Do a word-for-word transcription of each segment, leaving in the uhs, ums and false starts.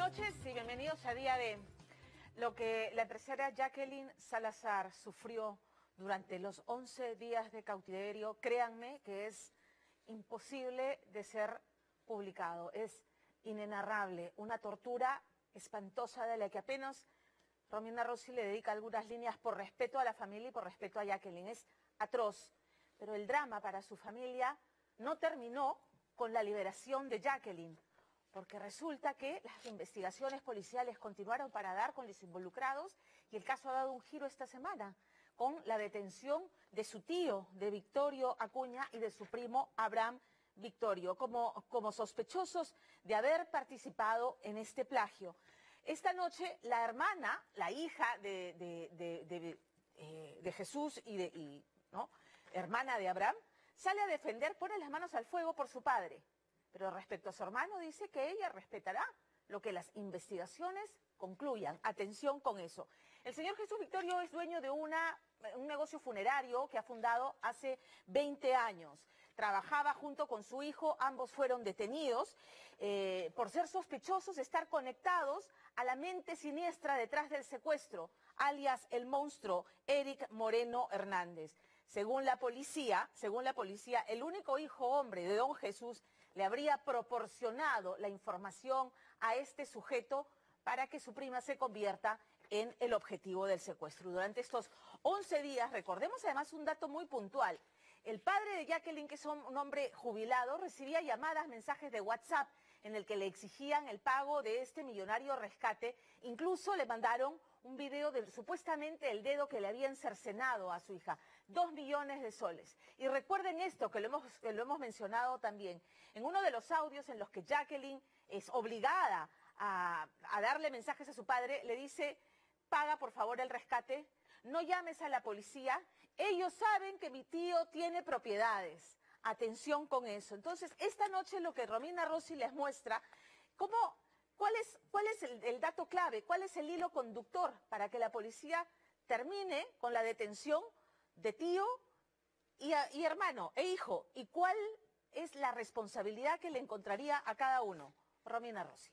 noches y bienvenidos a Día D. Lo que la empresaria Jacqueline Salazar sufrió durante los once días de cautiverio, créanme que es imposible de ser publicado, es inenarrable, una tortura espantosa de la que apenas Romina Rossi le dedica algunas líneas por respeto a la familia y por respeto a Jacqueline. Es atroz, pero el drama para su familia no terminó con la liberación de Jacqueline, porque resulta que las investigaciones policiales continuaron para dar con los involucrados y el caso ha dado un giro esta semana con la detención de su tío, de Victorio Acuña, y de su primo Abraham Victorio, como, como sospechosos de haber participado en este plagio. Esta noche la hermana, la hija de, de, de, de, eh, de Jesús y, de, y ¿no? hermana de Abraham, sale a defender, pone las manos al fuego por su padre. Pero respecto a su hermano dice que ella respetará lo que las investigaciones concluyan. Atención con eso. El señor Jesús Victorio es dueño de una, un negocio funerario que ha fundado hace veinte años. Trabajaba junto con su hijo, ambos fueron detenidos eh, por ser sospechosos de estar conectados a la mente siniestra detrás del secuestro, alias el monstruo Eric Moreno Hernández. Según la policía, según la policía, el único hijo hombre de don Jesús le habría proporcionado la información a este sujeto para que su prima se convierta en el objetivo del secuestro. Durante estos once días, recordemos además un dato muy puntual, el padre de Jacqueline, que es un hombre jubilado, recibía llamadas, mensajes de WhatsApp en el que le exigían el pago de este millonario rescate. Incluso le mandaron un video de supuestamente el dedo que le habían cercenado a su hija, dos millones de soles. Y recuerden esto, que lo hemos, que lo hemos mencionado también, en uno de los audios en los que Jacqueline es obligada a, a darle mensajes a su padre, le dice: paga por favor el rescate, no llames a la policía, ellos saben que mi tío tiene propiedades. Atención con eso. Entonces, esta noche lo que Romina Rossi les muestra, cómo, cuál es, cuál es el, el dato clave, cuál es el hilo conductor para que la policía termine con la detención de tío y, a, y hermano e hijo, y cuál es la responsabilidad que le encontraría a cada uno. Romina Rossi.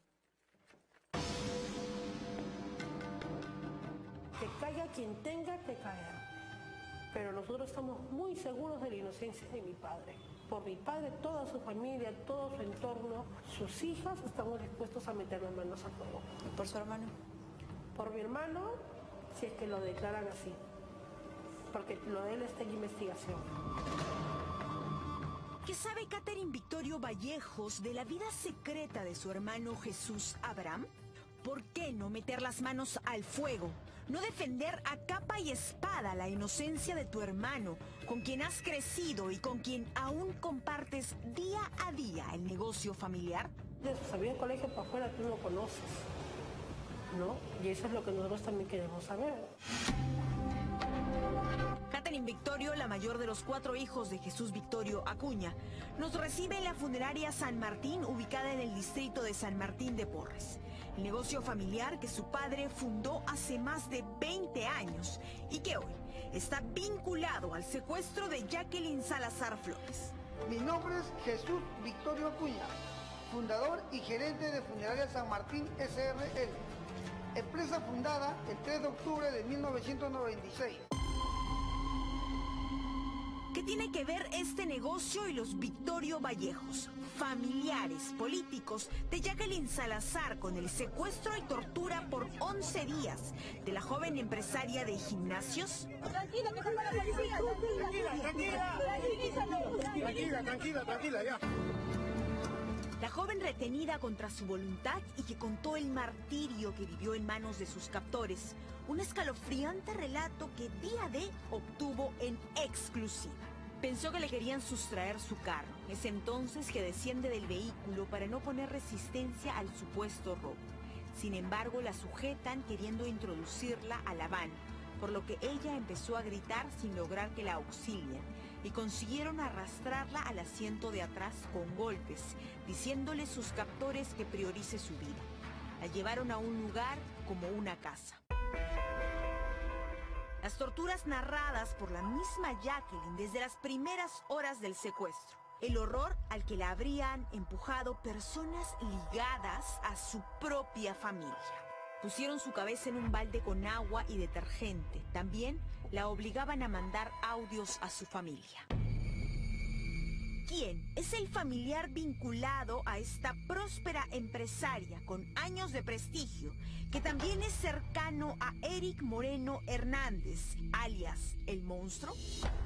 Que caiga quien tenga que caer. Pero nosotros estamos muy seguros de la inocencia de mi padre. Por mi padre, toda su familia, todo su entorno, sus hijas, estamos dispuestos a meter las manos al fuego. ¿Y por su hermano? Por mi hermano, si es que lo declaran así. Porque lo de él está en investigación. ¿Qué sabe Catherine Victorio Vallejos de la vida secreta de su hermano Jesús Abraham? ¿Por qué no meter las manos al fuego? ¿No defender a capa y espada la inocencia de tu hermano, con quien has crecido y con quien aún compartes día a día el negocio familiar? De su salida de colegio para afuera tú lo conoces, ¿no? Y eso es lo que nosotros también queremos saber. Catherine Victorio, la mayor de los cuatro hijos de Jesús Victorio Acuña, nos recibe en la funeraria San Martín, ubicada en el distrito de San Martín de Porres. El negocio familiar que su padre fundó hace más de veinte años y que hoy está vinculado al secuestro de Jacqueline Salazar Flores. Mi nombre es Jesús Victorio Acuña, fundador y gerente de Funeraria San Martín S R L, empresa fundada el tres de octubre de mil novecientos noventa y seis. ¿Qué tiene que ver este negocio y los Victorio Vallejos, familiares políticos de Jacqueline Salazar, con el secuestro y tortura por once días de la joven empresaria de gimnasios? Tranquila, que se va la policía. Tranquila, tranquila. Tranquila, tranquila, tranquila, ya. La joven retenida contra su voluntad y que contó el martirio que vivió en manos de sus captores. Un escalofriante relato que Día D obtuvo en exclusiva. Pensó que le querían sustraer su carro. Es entonces que desciende del vehículo para no poner resistencia al supuesto robo. Sin embargo, la sujetan queriendo introducirla a la van, por lo que ella empezó a gritar sin lograr que la auxilien, y consiguieron arrastrarla al asiento de atrás con golpes, diciéndole sus captores que priorice su vida. La llevaron a un lugar como una casa. Las torturas narradas por la misma Jacqueline desde las primeras horas del secuestro. el horror al que la habrían empujado personas ligadas a su propia familia. Pusieron su cabeza en un balde con agua y detergente. También la obligaban a mandar audios a su familia. ¿Quién es el familiar vinculado a esta próspera empresaria con años de prestigio, que también es cercano a Eric Moreno Hernández, alias El Monstruo?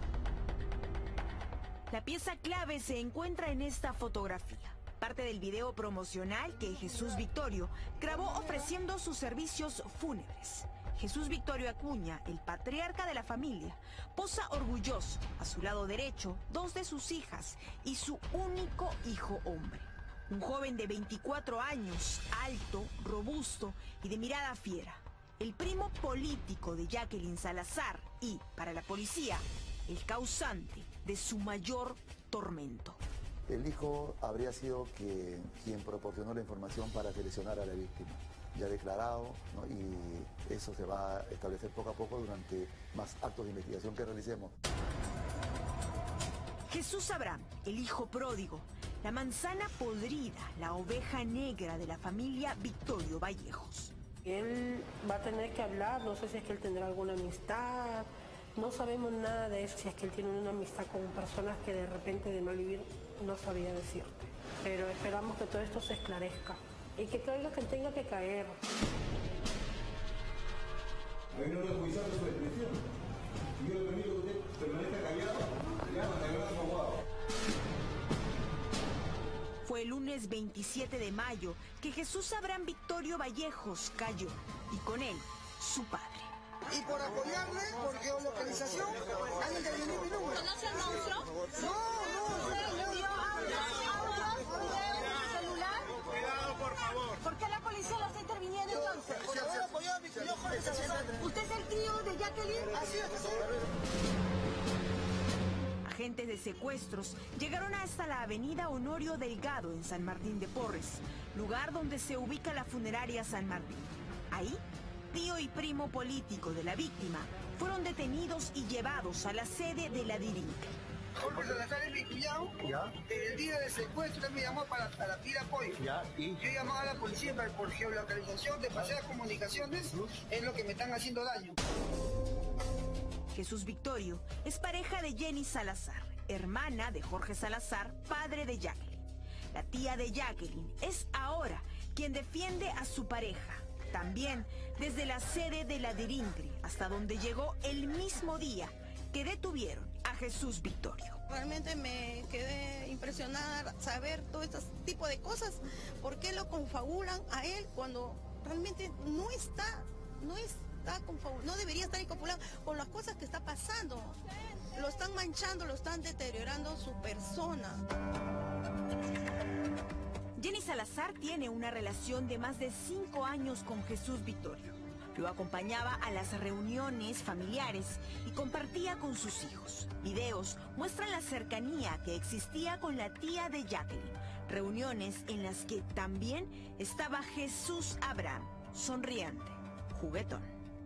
La pieza clave se encuentra en esta fotografía, parte del video promocional que Jesús Victorio grabó ofreciendo sus servicios fúnebres. Jesús Victorio Acuña, el patriarca de la familia, posa orgulloso. A su lado derecho, dos de sus hijas y su único hijo hombre. Un joven de veinticuatro años, alto, robusto y de mirada fiera. El primo político de Jacqueline Salazar y, para la policía, el causante de su mayor tormento. El hijo habría sido que, quien proporcionó la información para seleccionar a la víctima. Ya declarado, ¿no? Y eso se va a establecer poco a poco durante más actos de investigación que realicemos. Jesús Abraham, el hijo pródigo, la manzana podrida, la oveja negra de la familia Victorio Vallejos. Él va a tener que hablar, no sé si es que él tendrá alguna amistad, no sabemos nada de eso, si es que él tiene una amistad con personas que de repente de mal vivir no sabía decirte. Pero esperamos que todo esto se esclarezca y que caiga quien tenga que caer. A mí no le juiciaron su expresión. Si yo le permito que usted permanezca callado, le hagan de verdad abogado. Fue el lunes veintisiete de mayo que Jesús Abraham Victorio Vallejos cayó, y con él, su padre. Y por apoyarle, por geolocalización, han intervenido mi número. ¿Conoce al monstruo? No, no, ¿Le dio audios, videos, celular? Cuidado, por favor. ¿Por qué la policía lo está interviniendo entonces? por haber apoyado a mi tío Jorge Salazar. ¿Usted es el tío de Jacqueline? Así es, señor. Agentes de secuestros llegaron hasta la avenida Honorio Delgado en San Martín de Porres, lugar donde se ubica la funeraria San Martín. Ahí, tío y primo político de la víctima fueron detenidos y llevados a la sede de la DIRINC. Jorge Salazar es mi cuñado. ¿Ya? El día del secuestro él me llamó para, para pedir apoyo. ¿Ya? ¿Y? Yo llamaba a la policía para, por geolocalización de pasear comunicaciones, es lo que me están haciendo daño. Jesús Victorio es pareja de Jenny Salazar, hermana de Jorge Salazar, padre de Jacqueline. La tía de Jacqueline es ahora quien defiende a su pareja. También desde la sede de la DIRINCRE, hasta donde llegó el mismo día que detuvieron a Jesús Victorio. Realmente me quedé impresionada saber todo este tipo de cosas. ¿Por qué lo confabulan a él cuando realmente no está, no está confabulado, no debería estar confabulado con las cosas que está pasando? Lo están manchando, lo están deteriorando su persona. Jenny Salazar tiene una relación de más de cinco años con Jesús Victorio. Lo acompañaba a las reuniones familiares y compartía con sus hijos. Videos muestran la cercanía que existía con la tía de Jacqueline. Reuniones en las que también estaba Jesús Abraham, sonriente, juguetón.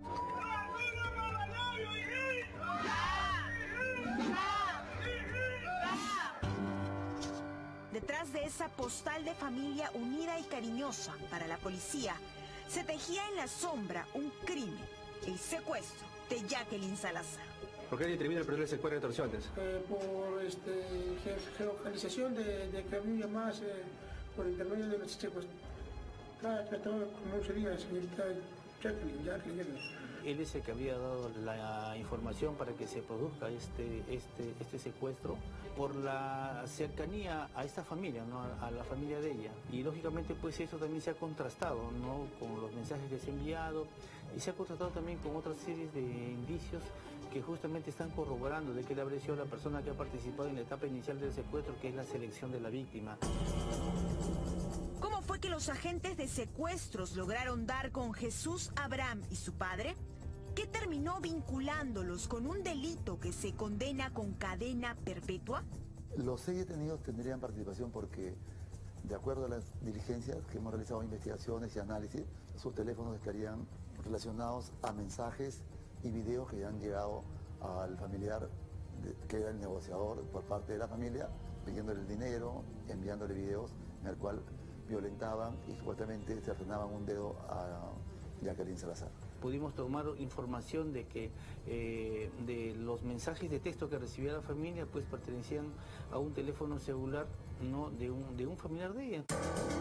Detrás de esa postal de familia unida y cariñosa para la policía, se tejía en la sombra un crimen, el secuestro de Jacqueline Salazar. ¿Por qué intervino el proceso de secuestro de extorsiones? Eh, por este, ge geolocalización de, de que había llamadas eh, por intermedio de los secuestros. Cada tratado, como sería, señorita Jacqueline, Jacqueline. Él es el que había dado la información para que se produzca este, este, este secuestro por la cercanía a esta familia, ¿no? a, a la familia de ella. Y lógicamente pues eso también se ha contrastado, ¿no? con los mensajes que se han enviado y se ha contrastado también con otras series de indicios que justamente están corroborando de que él habría sido la persona que ha participado en la etapa inicial del secuestro, que es la selección de la víctima. ¿Cómo fue que los agentes de secuestros lograron dar con Jesús Abraham y su padre? ¿Qué terminó vinculándolos con un delito que se condena con cadena perpetua? Los seis detenidos tendrían participación porque, de acuerdo a las diligencias que hemos realizado, investigaciones y análisis, sus teléfonos estarían relacionados a mensajes y videos que han llegado al familiar, de, que era el negociador por parte de la familia, pidiéndole el dinero, enviándole videos en el cual violentaban y supuestamente cercenaban un dedo a Jacqueline Salazar. Pudimos tomar información de que eh, de los mensajes de texto que recibía la familia pues pertenecían a un teléfono celular, no de un, de un familiar de ella.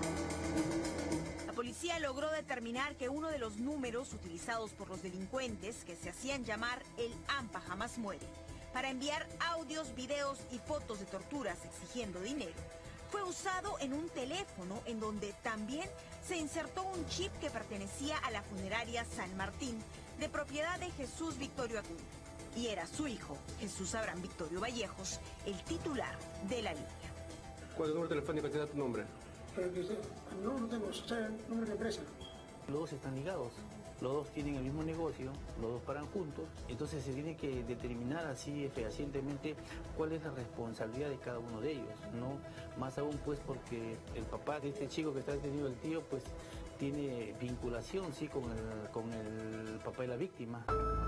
La policía logró determinar que uno de los números utilizados por los delincuentes, que se hacían llamar el AMPA Jamás Muere, para enviar audios, videos y fotos de torturas exigiendo dinero, fue usado en un teléfono en donde también se insertó un chip que pertenecía a la funeraria San Martín, de propiedad de Jesús Victorio Acuña. Y era su hijo, Jesús Abraham Victorio Vallejos, el titular de la línea. ¿Cuál es el número telefónico que te da tu nombre? Pero que usted, no, no tengo, usted el número de empresa. Los dos están ligados, los dos tienen el mismo negocio, los dos paran juntos, entonces se tiene que determinar así fehacientemente cuál es la responsabilidad de cada uno de ellos, ¿no? Más aún pues porque el papá de este chico que está detenido, el tío, pues tiene vinculación, sí, con el, con el papá de la víctima.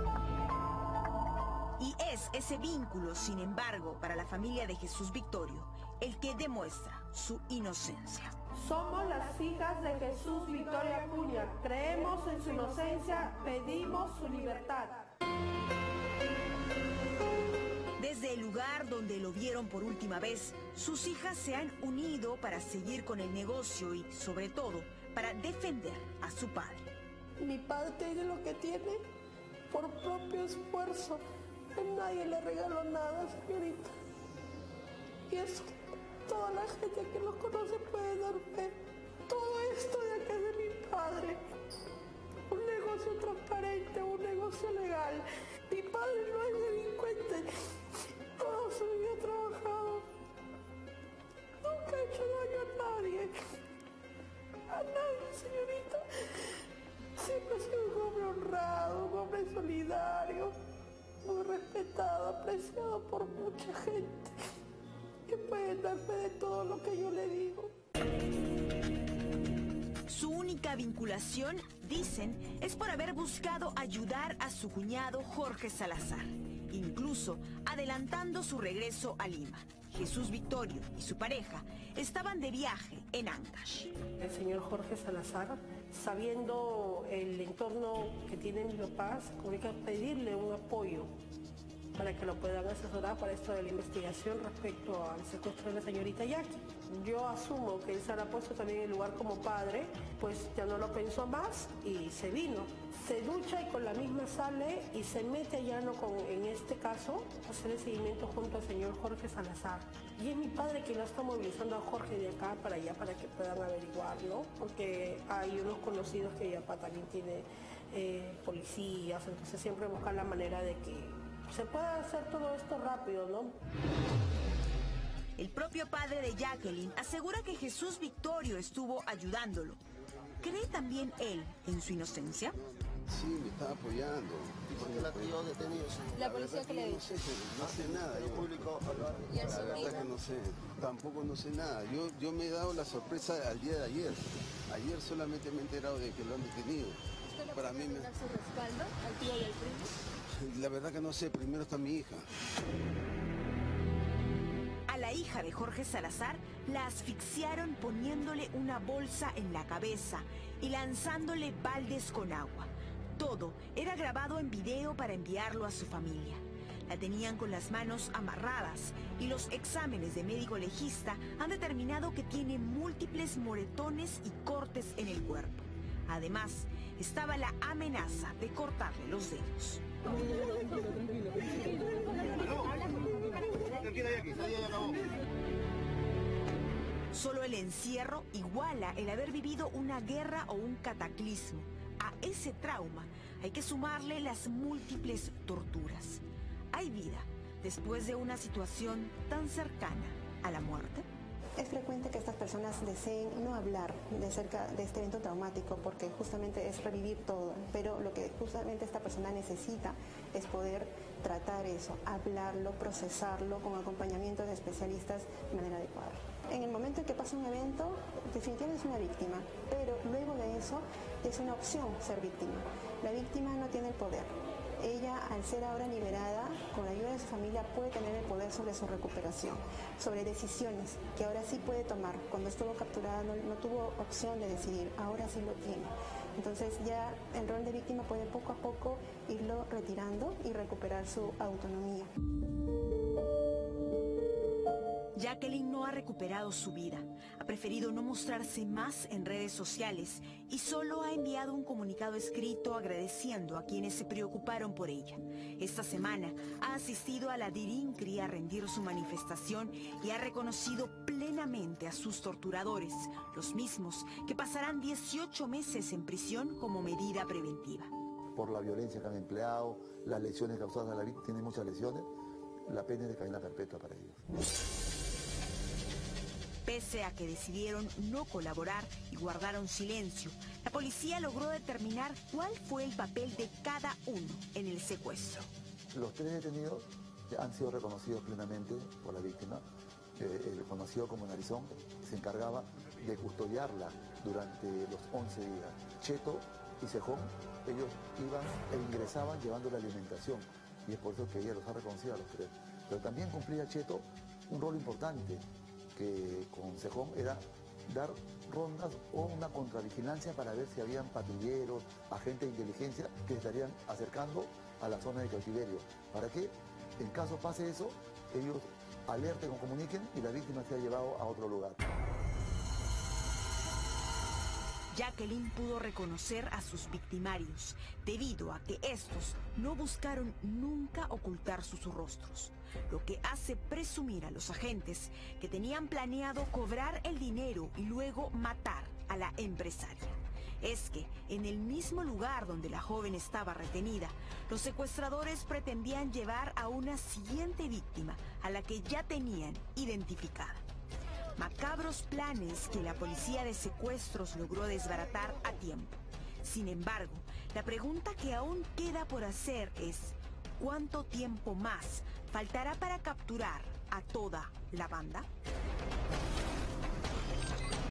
Y es ese vínculo, sin embargo, para la familia de Jesús Victorio, el que demuestra su inocencia. Somos las hijas de Jesús Victorio Acuña. Creemos en su inocencia, pedimos su libertad. Desde el lugar donde lo vieron por última vez, sus hijas se han unido para seguir con el negocio y, sobre todo, para defender a su padre. Mi padre tiene lo que tiene por propio esfuerzo. Nadie le regaló nada, señorita. Y eso, toda la gente que lo conoce puede dar fe. Todo esto de acá es de mi padre. Un negocio transparente, un negocio legal. Mi padre no es delincuente. Toda su vida ha trabajado. Nunca ha hecho daño a nadie. A nadie, señorita. Siempre ha sido un hombre honrado, un hombre solidario, muy respetado, apreciado por mucha gente, que puede dar fe de todo lo que yo le digo. Su única vinculación, dicen, es por haber buscado ayudar a su cuñado Jorge Salazar, incluso adelantando su regreso a Lima. Jesús Victorio y su pareja estaban de viaje en Ancash. El señor Jorge Salazar, sabiendo el entorno que tiene mi papá, se comunica a pedirle un apoyo para que lo puedan asesorar para esto de la investigación respecto al secuestro de la señorita Jackie. Yo asumo que él se habrá puesto también en el lugar como padre, pues ya no lo pensó más y se vino. Se ducha y con la misma sale y se mete allá, no con, en este caso, a hacer el seguimiento junto al señor Jorge Salazar. Y es mi padre quien lo está movilizando a Jorge de acá para allá para que puedan averiguar, ¿no? Porque hay unos conocidos que Yapá también tiene eh, policías, entonces siempre buscan la manera de que se pueda hacer todo esto rápido, ¿no? El propio padre de Jacqueline asegura que Jesús Victorio estuvo ayudándolo. ¿Cree también él en su inocencia? Sí, me está apoyando. ¿Y por qué la pilló detenido? ¿La policía qué le dijo? No sé, no sé nada. Yo público, ¿Y el la verdad que no sé, tampoco no sé nada. Yo, yo me he dado la sorpresa al día de ayer. Ayer solamente me he enterado de que lo han detenido. ¿Usted le Para puede mí me... dar su respaldo al tío y al primo? La verdad que no sé, primero está mi hija. A la hija de Jorge Salazar la asfixiaron poniéndole una bolsa en la cabeza y lanzándole baldes con agua. Todo era grabado en video para enviarlo a su familia. La tenían con las manos amarradas y los exámenes de médico legista han determinado que tiene múltiples moretones y cortes en el cuerpo. Además, estaba la amenaza de cortarle los dedos. Tranquila, Jackie, ya acabó. Solo el encierro iguala el haber vivido una guerra o un cataclismo. A ese trauma hay que sumarle las múltiples torturas. ¿Hay vida después de una situación tan cercana a la muerte? Es frecuente que estas personas deseen no hablar de cerca de este evento traumático porque justamente es revivir todo, pero lo que justamente esta persona necesita es poder tratar eso, hablarlo, procesarlo con acompañamiento de especialistas de manera adecuada. En el momento en que pasa un evento, definitivamente es una víctima, pero luego de eso es una opción ser víctima. La víctima no tiene el poder. ella, al ser ahora liberada, con la ayuda de su familia, puede tener el poder sobre su recuperación, sobre decisiones que ahora sí puede tomar. Cuando estuvo capturada no, no tuvo opción de decidir, ahora sí lo tiene. Entonces ya el rol de víctima puede poco a poco irlo retirando y recuperar su autonomía. Jacqueline no ha recuperado su vida, ha preferido no mostrarse más en redes sociales y solo ha enviado un comunicado escrito agradeciendo a quienes se preocuparon por ella. Esta semana ha asistido a la Dirincri a rendir su manifestación y ha reconocido plenamente a sus torturadores, los mismos que pasarán dieciocho meses en prisión como medida preventiva. Por la violencia que han empleado, las lesiones causadas a la víctima, tiene muchas lesiones, la pena es de cadena perpetua para ellos. Pese a que decidieron no colaborar y guardaron silencio, la policía logró determinar cuál fue el papel de cada uno en el secuestro. Los tres detenidos han sido reconocidos plenamente por la víctima. Eh, el conocido como Narizón se encargaba de custodiarla durante los once días. Cheto y Cejón, ellos iban e ingresaban llevando la alimentación, y es por eso que ella los ha reconocido a los tres. Pero también cumplía Cheto un rol importante, que con Cejón era dar rondas o una contravigilancia para ver si habían patrulleros, agentes de inteligencia que se estarían acercando a la zona de cautiverio. ¿Para qué? En caso pase eso, ellos alerten o comuniquen y la víctima sea llevada a otro lugar. Jacqueline pudo reconocer a sus victimarios, debido a que estos no buscaron nunca ocultar sus rostros, lo que hace presumir a los agentes que tenían planeado cobrar el dinero y luego matar a la empresaria. Es que en el mismo lugar donde la joven estaba retenida, los secuestradores pretendían llevar a una siguiente víctima a la que ya tenían identificada. Macabros planes que la policía de secuestros logró desbaratar a tiempo. Sin embargo, la pregunta que aún queda por hacer es: ¿cuánto tiempo más faltará para capturar a toda la banda?